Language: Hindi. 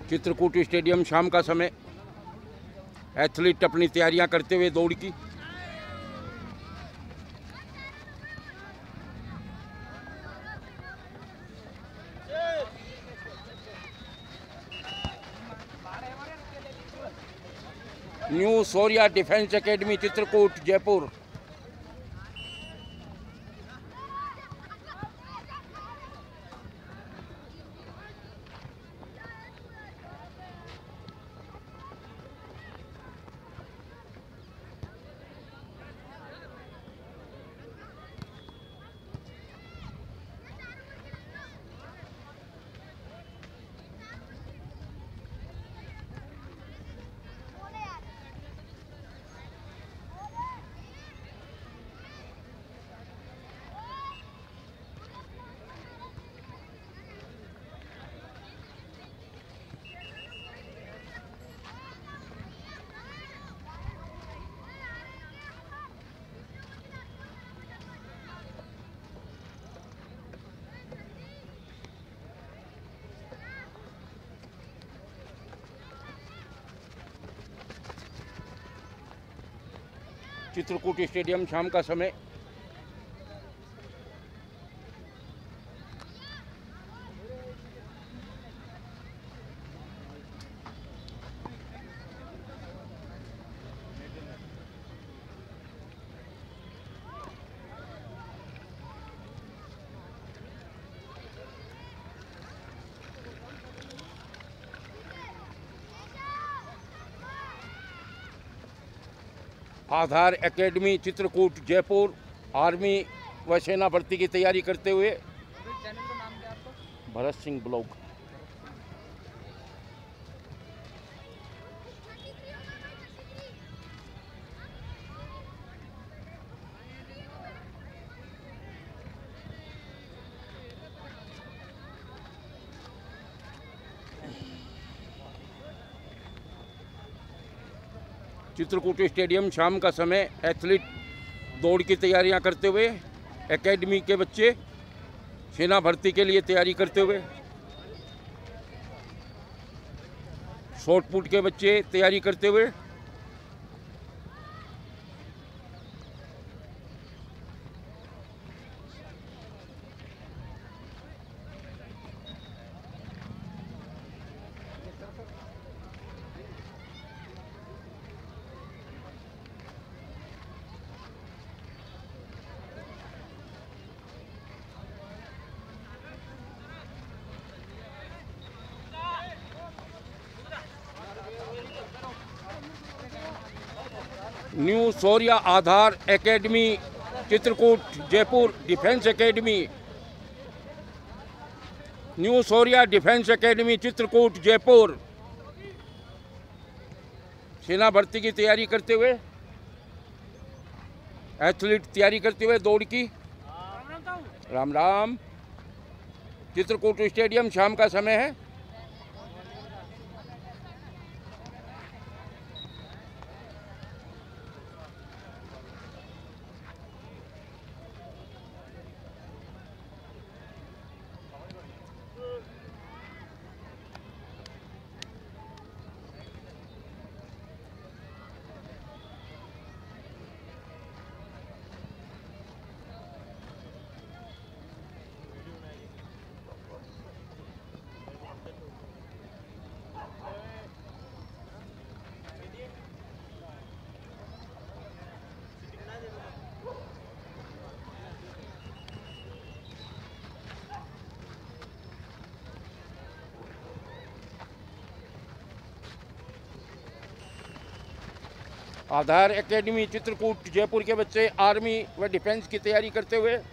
चित्रकूट स्टेडियम शाम का समय, एथलीट अपनी तैयारियां करते हुए दौड़ की। New Shaurya defence academy Chitrakoot Jaipur. Chitrakoot stadium शाम का समय, आधार एकेडमी चित्रकूट जयपुर आर्मी व सेना भर्ती की तैयारी करते हुए। चैनल का नाम क्या है आपका? भरत सिंह ब्लॉग। चित्रकूट स्टेडियम शाम का समय, एथलीट दौड़ की तैयारियां करते हुए, एकेडमी के बच्चे सेना भर्ती के लिए तैयारी करते हुए, शॉट पुट के बच्चे तैयारी करते हुए, new Shaurya Aadhaar academy Chitrakoot Jaipur defence academy. New Shaurya defence academy Chitrakoot Jaipur सेना भर्ती की तैयारी करते हुए, एथलीट तैयारी करते हुए दौड़ की। राम राम। चित्रकूट स्टेडियम शाम का समय है। आधार एकेडमी चित्रकूट जयपुर के बच्चे आर्मी व डिफेंस की तैयारी करते हुए